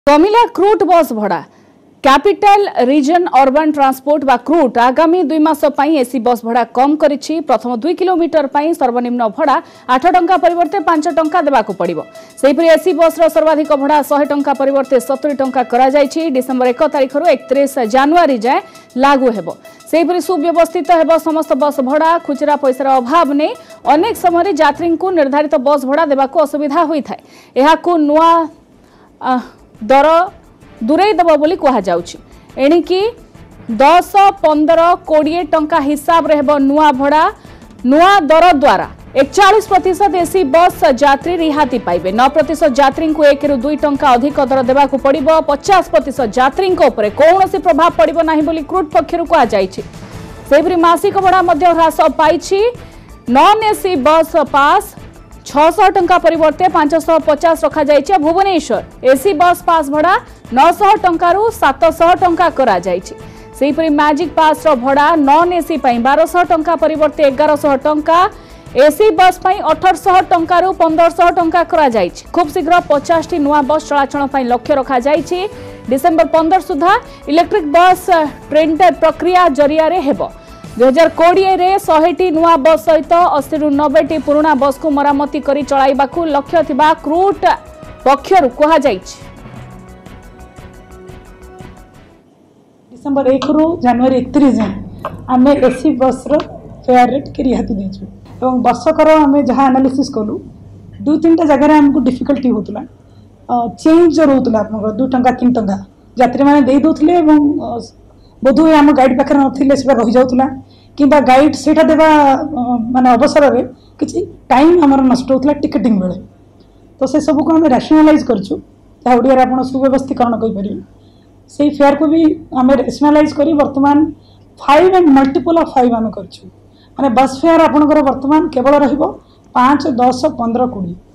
कमिला क्रूट बस भड़ा capital region urban transport बा क्रूट आगामी 2 मास पई एसी बस भड़ा कम करिछि। प्रथम 2 किलोमीटर पई सर्वनिम्न भड़ा 8 टंका परिवर्ते 5 टंका देबाकू पड़िबो। सेहिपरि एसी बस रो सर्वाधिक भड़ा 100 टंका परिवर्ते 70 टंका करा जायछि। डिसेंबर 1 तारिख रु 31 जनवरी जाय लागू हेबो। सेहिपरि सुव्यवस्थित हेबो समस्त बस भड़ा। खुचरा पैसार अभाव नै अनेक समय यात्री को निर्धारित बस भड़ा देबाकू असुविधा होई थाए। एहाकू नुआ दर दूरे दब बोली कहा जाउछि। एणिकी 10, 15, 20 टंका हिसाब रे हेबो नुआ भड़ा। नुआ दर द्वारा 41% एसी बस यात्री रिहाती पाइबे। 9% यात्री को 1 रु 2 टंका अधिक दर देबाकू पड़िबो। 50% यात्री ऊपर कौनसी प्रभाव पड़िबो नाही बोली क्रूट पक्षरु कहा जाइछि। सेहिपरि मासिक भड़ा मध्य ह्रास पाइछि। नॉन एसी बस पास 600 टंका परिवर्ते 550 रखा जाइछि। भुवनेश्वर एसी बस पास भड़ा 900 टंका रु 700 टंका करा जाइछि। सेहिपरि मैजिक पास रो भड़ा नॉन एसी पई 1200 टंका परिवर्ते 1100 टंका, एसी बस पई 1800 टंका रु 1500 टंका करा जाइछि। खूब शीघ्र 50 टी नुआ बस चलाचल पई लक्ष्य रखा जाइछि। डिसेंबर 15 सुधा इलेक्ट्रिक बस टेंडर प्रक्रिया जरिया रे हेबो। 2020 रे 100 टी नुआ बस सहित 80 रु 90 टी पुराना बस को मरामती करी चलाइबाकू लक्ष्य थिबा क्रूट पक्षरु कहा जाइछि। डिसेंबर 1 रु जनवरी 31 जाए आम एसी बस फेयर रेट के रिहाती देचु एवं बसकर आम जहाँ एनालिसिस कलु 2-3टा जगह आमको डिफिकल्टी होतला। चेंज जो रोतला आपन 2 टंका 3 टंका यात्री माने दे दोथले बोधुए आम गाइड पाखे नथिले सेटा रहि जाउतला किंबा गाइड सेटा देबा माने अवसर रे किछि टाइम हमर नष्ट होतला टिकटिंग बेले। तो से सब को हम रैशनलाइज करछु ता ओडिया रे आपण सुव्यवस्थीकरण कहि परिबे। से फेयर को भी आम रैशनलाइज करी वर्तमान 5 एंड मल्टीपल ऑफ 5 आम करछु। माने बस फेयर आपनकर वर्तमान केवल रहिबो 5, 10, 15, 20